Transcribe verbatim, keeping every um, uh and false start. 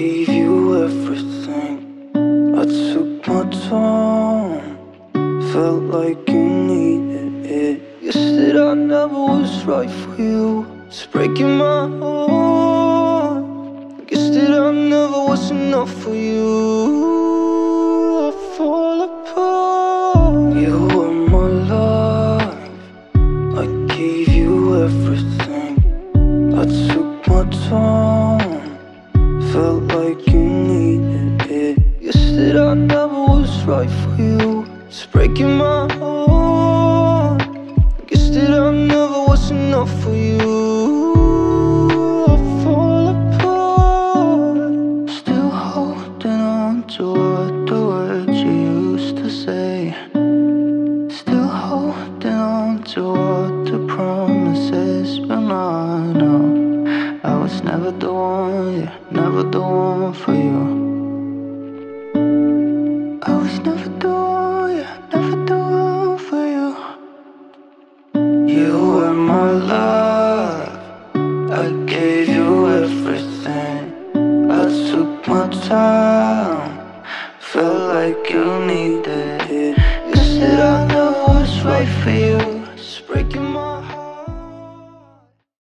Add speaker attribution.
Speaker 1: gave you everything. I took my time, felt like you needed it. You said I never was right for you, it's breaking my heart. Guess that I never was enough for you. I fall apart. You were my life, I gave you everything. I took my time, felt like you needed it. You said I never was right for you, it's breaking my heart. Guess that I never was enough for you. I fall apart. Still holding on to what the words you used to say. Still holding on to what the promises, but now I know I was never the one, yeah, never the one for you. I was never the one, yeah, never the one for you. You were my love, I gave you everything. I took my time, felt like you needed it. You said I never was right for you,